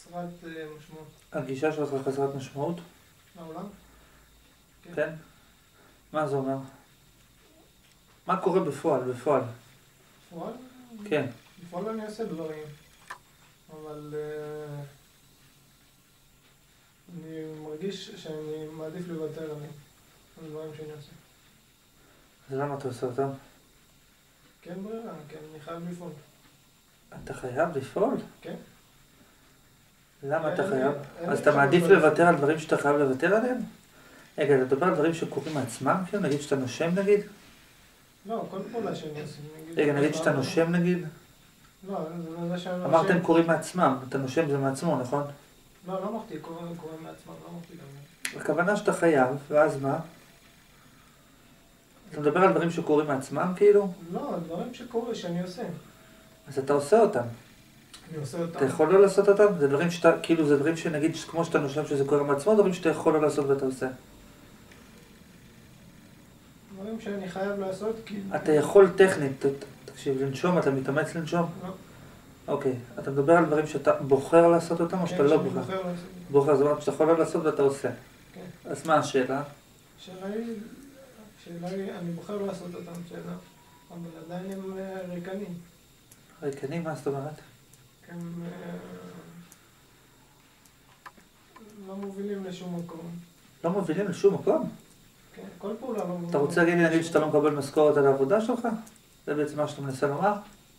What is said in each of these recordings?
חסרת משמעות. הגישה שלך חסרת משמעות? לעולם? כן. מה זה אומר? מה קורה בפועל? בפועל? כן. בפועל אני אעשה דברים, אבל אני מרגיש שאני מעדיף לוותר עליהם, על דברים שאני עושה. אז למה אתה עושה אותם? כן ברירה, כן, אני חייב לפעול. אתה חייב לפעול? כן. למה אתה חייב? אז אתה מעדיף לוותר על דברים שאתה חייב לוותר עליהם? רגע, אתה מדבר על דברים שקורים מעצמם? כאילו, נגיד שאתה נושם נגיד? לא, כל פעולה שאני עושה. רגע, נגיד שאתה נושם נגיד? לא, זה שאני נושם. אמרתם קוראים מעצמם, אתה נושם זה מעצמו, נכון? לא, לא אמרתי קוראים מעצמם, לא אמרתי גם. הכוונה שאתה חייב, ואז מה? אתה מדבר על דברים שקורים מעצמם כאילו? לא, דברים שקורה, שאני עושה. אז אתה עושה אותם. אני עושה אותם. אתה יכול לא לעשות אותם? זה דברים שאתה, כאילו זה דברים שנגיד, כמו שאתה נושם שזה קורה מעצמו, דברים שאתה יכול לא לעשות ואתה עושה. דברים שאני חייב לעשות כי... אתה יכול טכנית, תקשיב, לנשום, אתה מתאמץ לנשום? לא. אוקיי, אתה מדבר על דברים שאתה בוחר לעשות אותם או שאתה לא בוחר? כן, שאני בוחר לעשות. בוחר, זאת אומרת שאתה יכול לא לעשות ואתה עושה. כן. אז מה השאלה? השאלה היא, אני בוחר לעשות אותם, שאלה, אבל עדיין הם ריקנים. ריקנים, מה זאת אומרת? הם לא מובילים לשום מקום. לא מובילים לשום מקום? כן, כל פעולה לא מובילים. אתה רוצה להגיד שאתה לא מקבל משכורת על העבודה שלך? זה בעצם מה שאתה מנסה לומר?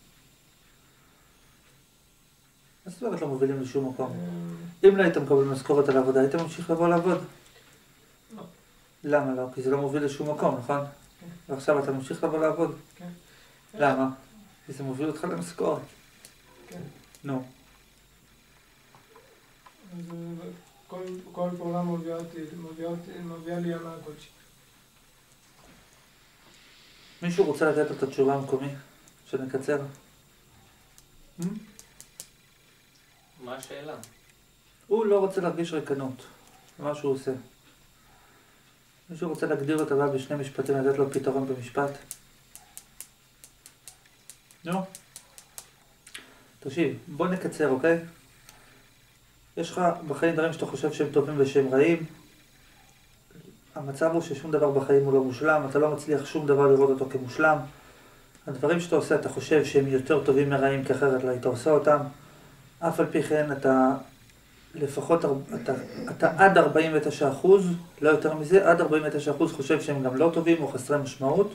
מה זאת אומרת לא מובילים לשום מקום? אם לא היית מקבל משכורת על העבודה, היית ממשיך לבוא לעבוד? לא. למה לא? כי זה לא מוביל לשום מקום, נכון? כן. ועכשיו אתה ממשיך לבוא לעבוד? כן. למה? כי זה מוביל אותך למשכורת. כן. נו. כל פעולה מביאה לי הנאה כלשהי. מישהו רוצה לתת את התשובה המקומי? שנקצר? מה השאלה? הוא לא רוצה להרגיש ריקנות. זה מה שהוא עושה. מישהו רוצה להגדיר אותה בשני משפטים, לתת לו פתרון במשפט? נו. תקשיב, בוא נקצר, אוקיי? יש לך בחיים דברים שאתה חושב שהם טובים ושהם רעים. המצב הוא ששום דבר בחיים הוא לא מושלם, אתה לא מצליח שום דבר לראות אותו כמושלם. הדברים שאתה עושה, אתה חושב שהם יותר טובים מרעים, כי אחרת לא היית עושה אותם. אף על פי כן, לפחות, אתה עד 49%, לא יותר מזה, עד 49% חושב שהם גם לא טובים או חסרי משמעות.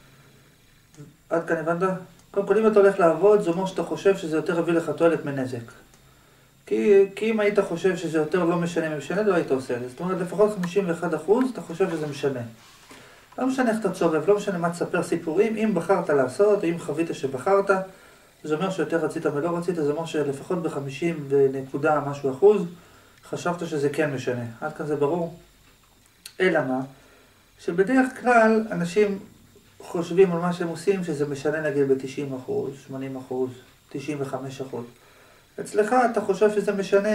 עד כאן הבנת? קודם כל, אם אתה הולך לעבוד, זה אומר שאתה חושב שזה יותר הביא לך תועלת מנזק. כי אם היית חושב שזה יותר לא משנה משנה, לא היית עושה את זה. זאת אומרת, לפחות 51% אתה חושב שזה משנה. לא משנה איך אתה צורף, לא משנה מה תספר סיפורים, אם בחרת לעשות, אם חווית שבחרת, זה אומר שיותר רצית ולא רצית, זה אומר שלפחות ב50 ונקודה משהו אחוז, חשבת שזה כן משנה. עד כאן זה ברור. אלא מה? שבדרך כלל אנשים חושבים על מה שהם עושים, שזה משנה נגיד ב-90%, 80%, 95%. אצלך אתה חושב שזה משנה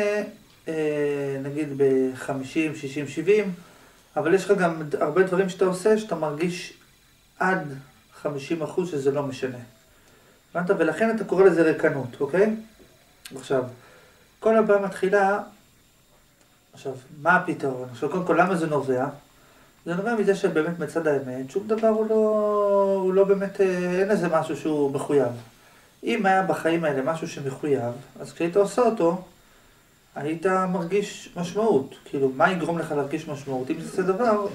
נגיד ב-50, 60, 70, אבל יש לך גם הרבה דברים שאתה עושה שאתה מרגיש עד 50% שזה לא משנה. הבנת? ולכן אתה קורא לזה ריקנות, אוקיי? עכשיו, כל הבאה מתחילה, עכשיו, מה הפתרון? עכשיו, קודם כל, למה זה נובע? זה נובע מזה שבאמת מצד האמת, שום דבר הוא לא באמת, אין איזה משהו שהוא מחויב. אם היה בחיים האלה משהו שמחויב, אז כשהיית עושה אותו, היית מרגיש משמעות. כאילו, מה יגרום לך להרגיש משמעות? אם זה דבר,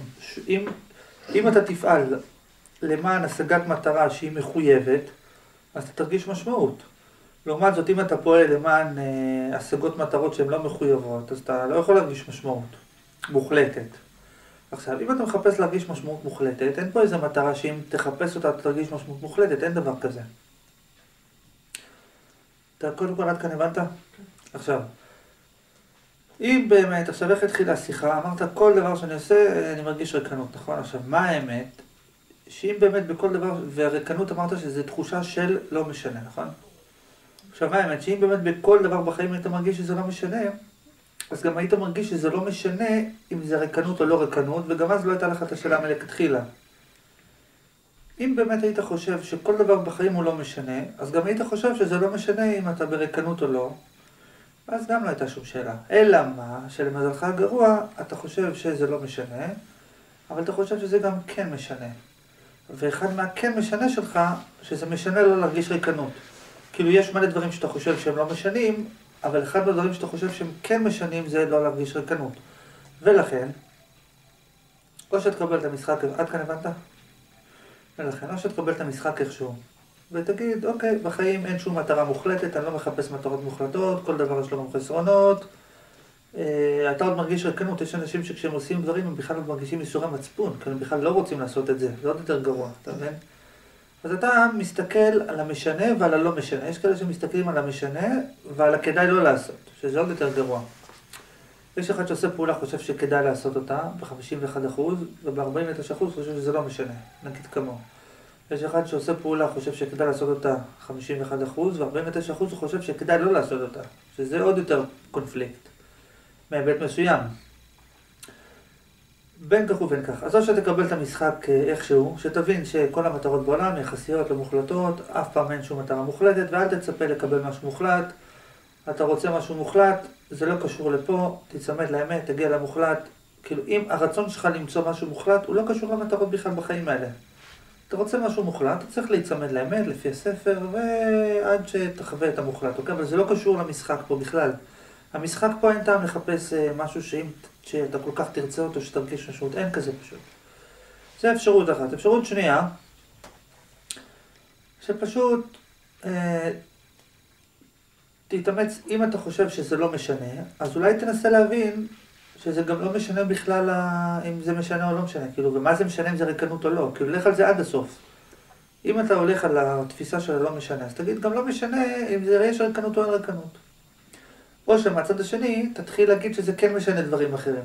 אם אתה תפעל למען השגת מטרה שהיא מחויבת, אז אתה תרגיש משמעות. לעומת זאת, אם אתה פועל למען השגות מטרות שהן לא מחויבות, אז אתה לא יכול להרגיש משמעות מוחלטת. עכשיו, אם אתה מחפש להרגיש משמעות מוחלטת, אין פה איזו מטרה שאם תחפש אותה, אתה תרגיש משמעות מוחלטת, אין דבר כזה. אתה קודם כל עד כאן הבנת? עכשיו, אם באמת, עכשיו איך התחילה השיחה, אמרת כל דבר שאני עושה, אני מרגיש ריקנות, נכון? עכשיו, מה האמת? שאם באמת בכל דבר, והריקנות אמרת שזה תחושה של לא משנה, נכון? עכשיו, מה האמת? שאם באמת בכל דבר בחיים היית מרגיש שזה לא משנה, אז גם היית מרגיש שזה לא משנה אם זה ריקנות או לא ריקנות, וגם אז לא הייתה לך את השאלה מלכתחילה. אם באמת היית חושב שכל דבר בחיים הוא לא משנה, אז גם היית חושב שזה לא משנה אם אתה בריקנות או לא, אז גם לא הייתה שום שאלה. אלא מה, שלמזלך הגרוע, אתה חושב שזה לא משנה, אבל אתה חושב שזה גם כן משנה. ואחד מהכן משנה שלך, שזה משנה לא להרגיש ריקנות. כאילו יש מלא דברים שאתה חושב שהם לא משנים, אבל אחד מהדברים שאתה חושב שהם כן משנים זה לא להרגיש ריקנות. ולכן, או שתקבל את המשחק, עד כאן הבנת? ולכן, או שתקבל את המשחק איכשהו, ותגיד, אוקיי, בחיים אין שום מטרה מוחלטת, אני לא מחפש מטרות מוחלטות, כל דבר יש לו גם חסרונות, אתה עוד מרגיש ריקנות, יש אנשים שכשהם עושים דברים הם בכלל לא מרגישים ייסורי מצפון, כי הם בכלל לא רוצים לעשות את זה, זה עוד יותר גרוע, אתה מבין? אז אתה מסתכל על המשנה ועל הלא משנה, יש כאלה שמסתכלים על המשנה ועל הכדאי לא לעשות, שזה עוד יותר גרוע. יש אחד שעושה פעולה חושב שכדאי לעשות אותה ב-51% וב-49% חושב שזה לא משנה, נגיד כמוהו. יש אחד שעושה פעולה חושב שכדאי לעשות אותה 51% ו-49% הוא חושב שכדאי לא לעשות אותה, שזה עוד יותר קונפליקט. מהיבט מסוים. בין כך ובין כך. אז או שתקבל את המשחק איכשהו, שתבין שכל המטרות בעולם יחסיות למוחלטות, אף פעם אין שום מטרה מוחלטת, ואל תצפה לקבל משהו מוחלט. אתה רוצה משהו מוחלט, זה לא קשור לפה, תצמד לאמת, תגיע למוחלט. כאילו אם הרצון שלך למצוא משהו מוחלט, הוא לא קשור למטרות בכלל בחיים האלה. אתה רוצה משהו מוחלט, אתה צריך להצמד לאמת לפי הספר, ועד שתחווה את המוחלט, אוקיי? אבל זה לא קשור למשחק פה בכלל. המשחק פה אין טעם לחפש משהו שאתה כל כך תרצה אותו, שתרגיש משמעות, אין כזה פשוט. זה אפשרות אחת. אפשרות שנייה, שפשוט תתאמץ, אם אתה חושב שזה לא משנה, אז אולי תנסה להבין שזה גם לא משנה בכלל אם זה משנה או לא משנה, כאילו, ומה זה משנה אם זה ריקנות או לא, כאילו, לך על זה עד הסוף. אם אתה הולך על התפיסה של הלא משנה, אז תגיד, גם לא משנה אם זה יש ריקנות או אין ריקנות. או שמהצד השני, תתחיל להגיד שזה כן משנה דברים אחרים.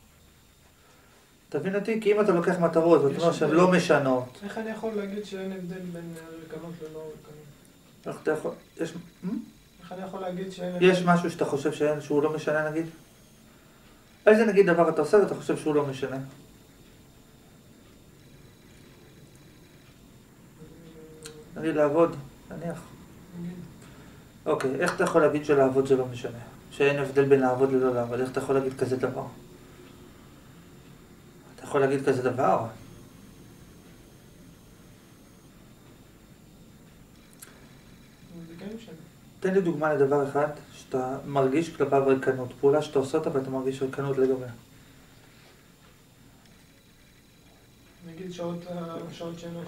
תבין אותי? כי אם אתה לוקח מטרות, זאת אומרת שהן לא משנות. איך אני יכול להגיד שאין הבדל בין ריקנות ללא ריקנות? איך אתה יכול... איך אני יכול להגיד שאין הבדל? יש משהו שאתה חושב שהוא לא משנה, נגיד? איזה נגיד דבר אתה עושה ואתה חושב שהוא לא משנה? נגיד לעבוד, נניח. אוקיי, איך אתה יכול להגיד שלעבוד זה לא משנה? שאין הבדל בין לעבוד ללא לעבוד, איך אתה יכול להגיד כזה דבר? אתה יכול להגיד כזה דבר? זה כן משנה. תן לי דוגמה לדבר אחד שאתה מרגיש כלפיו ריקנות, פעולה שאתה עושה אותה ואתה מרגיש ריקנות לגבי. נגיד שעות שינה.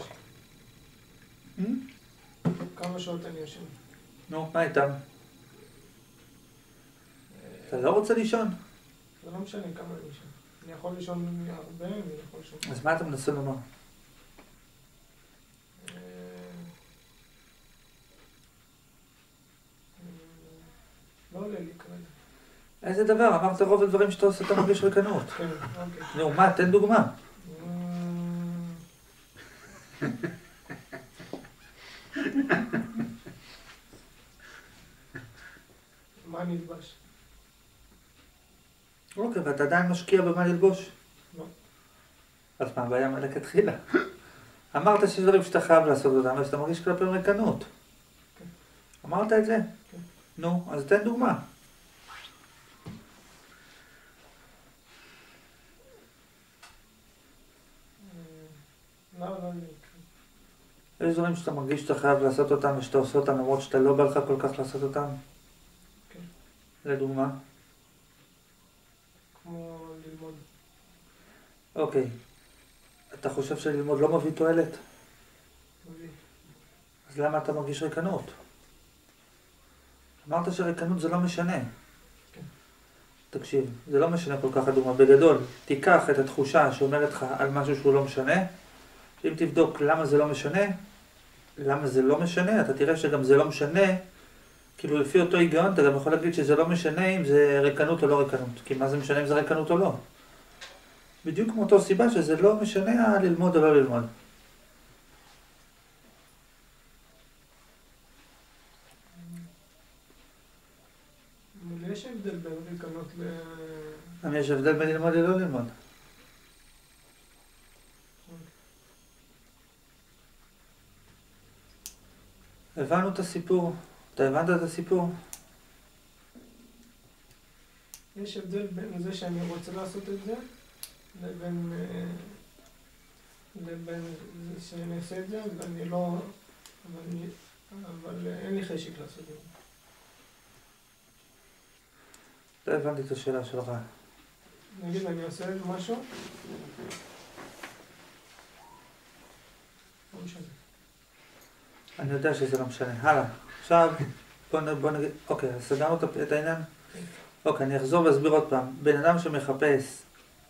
כמה שעות אני ישן? נו, מה איתם? אתה לא רוצה לישון? זה לא משנה כמה אני ישן. אני יכול לישון הרבה, אני יכול לישון. אז מה אתה מנסה לומר? לא עולה לי כרגע. איזה דבר? אמרת רוב הדברים שאתה עושה אתה מרגיש ריקנות. כן, אוקיי. נו, מה? תן דוגמה. מה נלבש? אוקיי, ואתה עדיין משקיע במה ללבוש? לא. אז מה הבעיה מלכתחילה? אמרת שיש דברים שאתה חייב לעשות אותם, אבל שאתה מרגיש כלפי ריקנות. אמרת את זה? נו, אז תן דוגמה. לא. יש דברים שאתה מרגיש שאתה חייב לעשות אותם ושאתה עושה אותם למרות שאתה לא בא לך כל כך לעשות אותם? כן. לדוגמה? כמו ללמוד. אוקיי. אתה חושב שללמוד לא מביא תועלת? מביא. אז למה אתה מרגיש ריקנות? אמרת שריקנות זה לא משנה. כן. תקשיב, זה לא משנה כל כך הדוגמה. בגדול, תיקח את התחושה שאומרת לך על משהו שהוא לא משנה, שאם תבדוק למה זה לא משנה, אתה תראה שגם זה לא משנה, כאילו לפי אותו היגיון אתה גם יכול להגיד שזה לא משנה אם זה ריקנות או לא ריקנות, כי מה זה משנה אם זה ריקנות או לא? בדיוק מאותו סיבה שזה לא משנה ללמוד או לא ללמוד. יש הבדל בין ריקנות יש הבדל בין ללמוד ללא ללמוד. הבנו את הסיפור. אתה הבנת את הסיפור? יש הבדל בין זה שאני רוצה לעשות את זה, לבין זה שאני אעשה את זה, ואני לא... אבל אין לי חשק לעשות את זה. לא הבנתי את השאלה שלך. נגיד, אני עושה משהו, לא משנה. אני יודע שזה לא משנה. הלאה. עכשיו, בוא נגיד, אוקיי, אז סגרנו את העניין? אוקיי, אני אחזור ואסביר עוד פעם. בן אדם שמחפש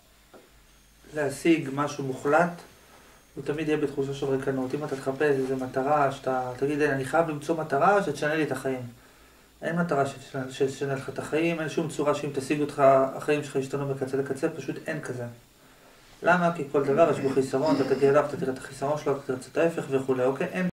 להשיג משהו מוחלט, הוא תמיד יהיה בתחושה של ריקנות. אם אתה תחפש איזו מטרה, שאתה תגיד, אני חייב למצוא מטרה שתשנה לי את החיים. אין מטרה שתשנה לך את החיים, אין שום צורה שאם תשיג אותך, החיים שלך ישתנו מקצה לקצה, פשוט אין כזה. למה? כי כל דבר יש בו חיסרון, אתה תגיע אליו, אתה תראה את החיסרון שלו, אתה תראה את ההפך וכו', אוקיי? אין